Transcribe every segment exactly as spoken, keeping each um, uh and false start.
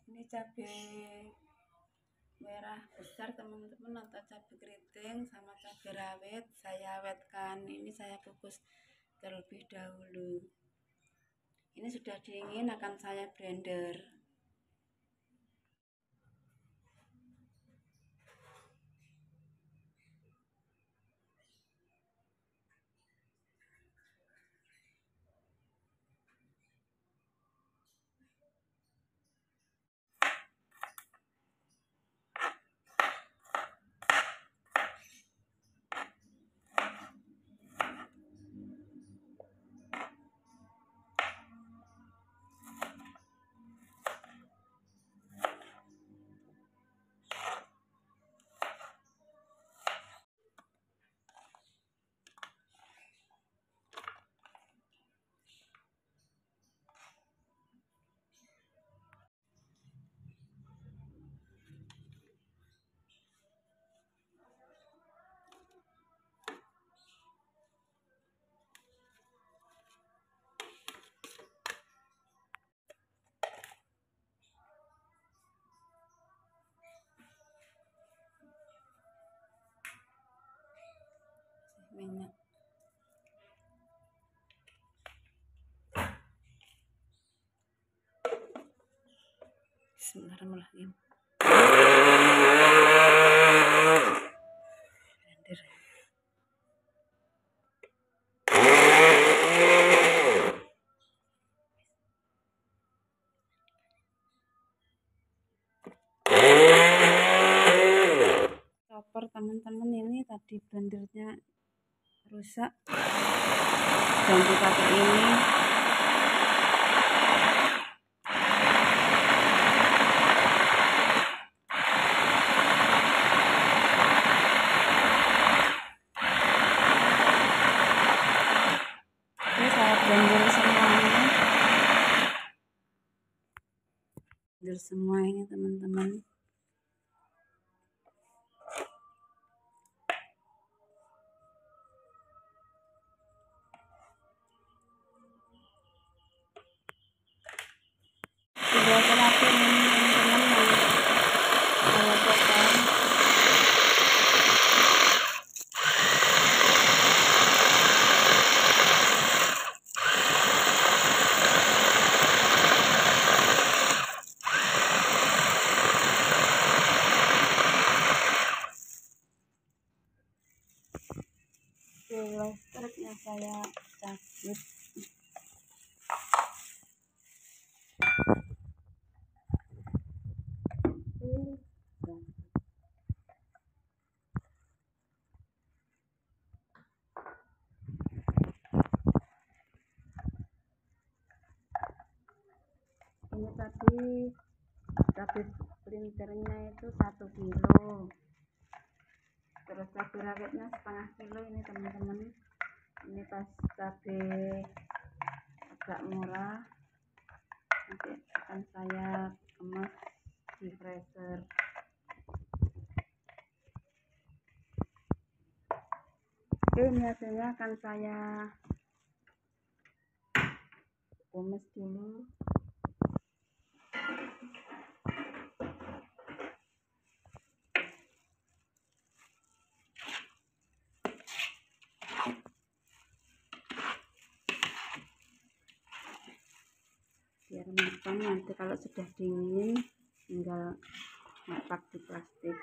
Ini cabai merah besar teman-teman, atau cabai keriting sama cabai rawit. Saya awetkan, ini saya kukus terlebih dahulu. Ini sudah dingin, akan saya blender. Minyak. Bismillahirrahmanirrahim. Blender. Chopper teman-teman, ini tadi blendernya rusak, ganti pakai ini. Ini saya blender semuanya, blender semua ini teman-teman. Sudah terakhir ini teman-teman yang saya potong. Listriknya saya cabut. Ini tadi cabai printernya itu satu kilo, terus cabai rawitnya setengah kilo ini teman-teman. Ini pas cabai agak murah, nanti akan saya kemas di freezer. Oke, ini hasilnya akan saya tumis dulu. Biar matang, nanti kalau sudah dingin tinggal masak di plastik.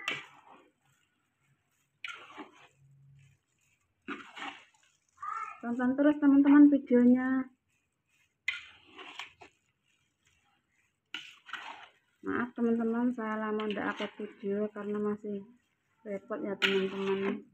Tonton terus teman-teman videonya. Maaf teman-teman, saya lama tidak upload video karena masih repot ya teman-teman.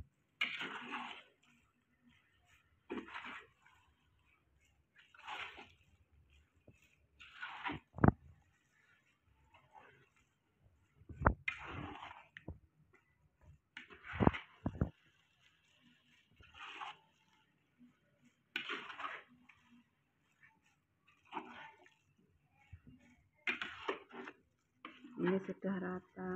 Ini sudah rata.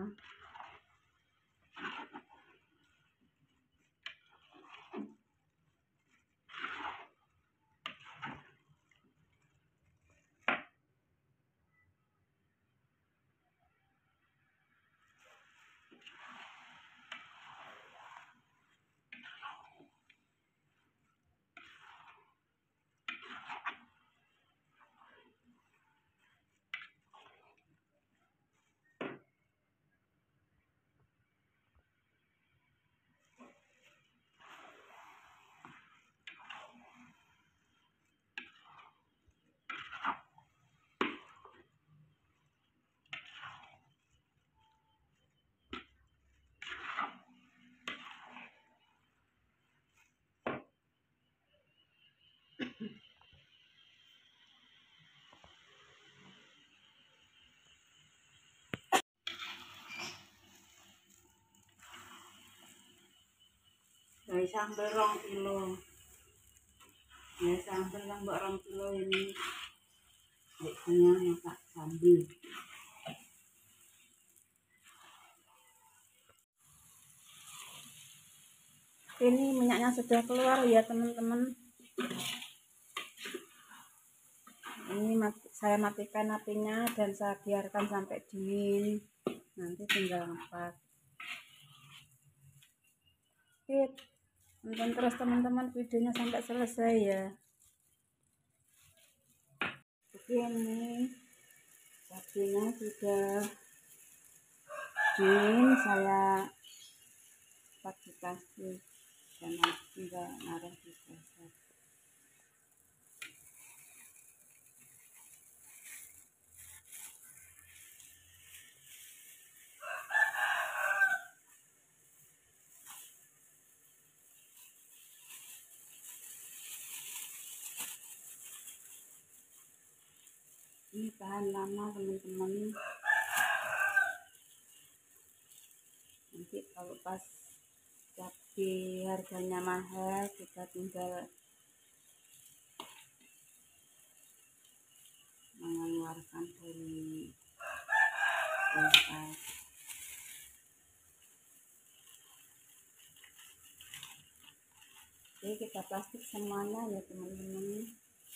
gawe sambal rong kilo ya, sambal yang mbak rong kilo ini biasanya masak sambal. Ini minyaknya sudah keluar ya teman-teman. Ini mati, saya matikan apinya dan saya biarkan sampai dingin, nanti tinggal ngepot. Oke, tonton terus teman-teman videonya sampai selesai ya. Begini cabenya sudah dingin, saya pakai plastik dan tinggal naruh di dasar. Ini tahan lama teman-teman, nanti kalau pas cabai harganya mahal kita tinggal mengeluarkan dari kulkas. Oke, kita plastik semuanya ya teman-teman.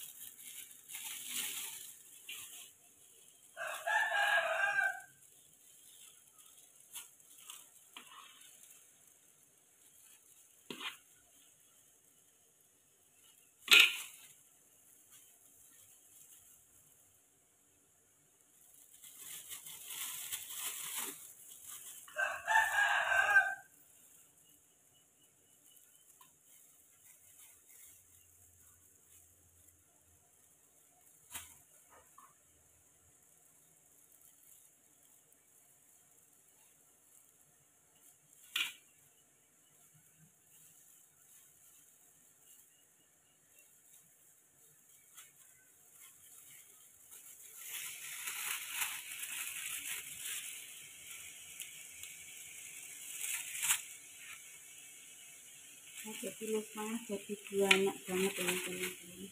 Nah, jadi lukanya jadi banyak banget ya teman-teman.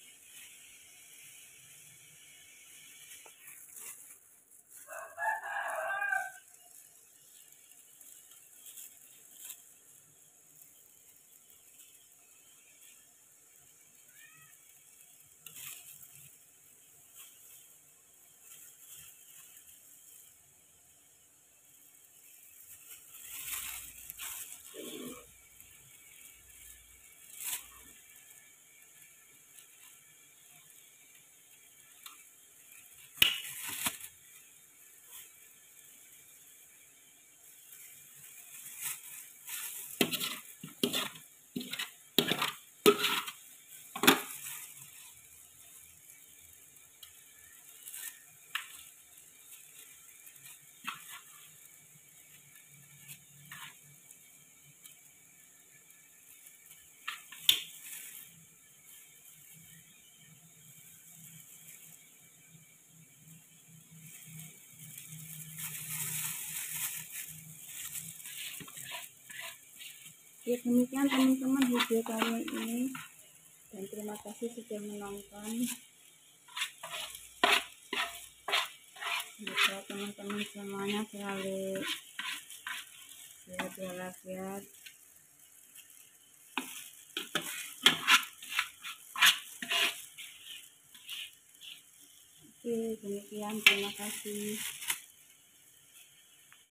Ya, demikian teman-teman video kali ini, dan terima kasih sudah menonton. Semoga teman-teman semuanya selalu sehat walafiat. Oke, demikian, terima kasih.